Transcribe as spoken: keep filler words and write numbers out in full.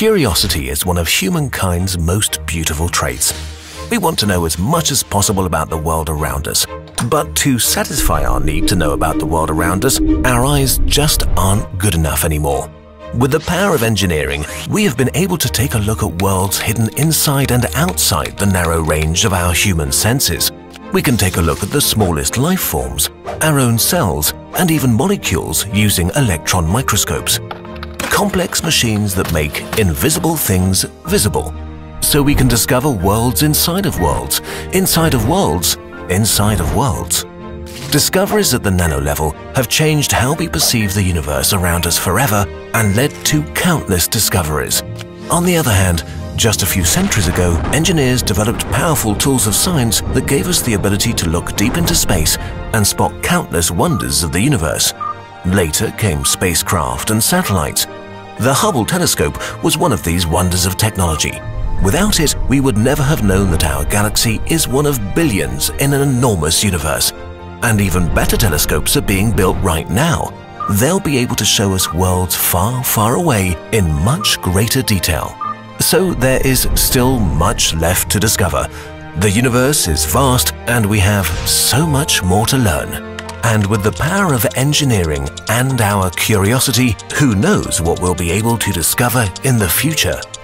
Curiosity is one of humankind's most beautiful traits. We want to know as much as possible about the world around us. But to satisfy our need to know about the world around us, our eyes just aren't good enough anymore. With the power of engineering, we have been able to take a look at worlds hidden inside and outside the narrow range of our human senses. We can take a look at the smallest life forms, our own cells, and even molecules using electron microscopes. Complex machines that make invisible things visible. So we can discover worlds inside of worlds, inside of worlds, inside of worlds. Discoveries at the nano level have changed how we perceive the universe around us forever and led to countless discoveries. On the other hand, just a few centuries ago, engineers developed powerful tools of science that gave us the ability to look deep into space and spot countless wonders of the universe. Later came spacecraft and satellites. The Hubble telescope was one of these wonders of technology. Without it, we would never have known that our galaxy is one of billions in an enormous universe. And even better telescopes are being built right now. They'll be able to show us worlds far, far away in much greater detail. So there is still much left to discover. The universe is vast and we have so much more to learn. And with the power of engineering and our curiosity, who knows what we'll be able to discover in the future?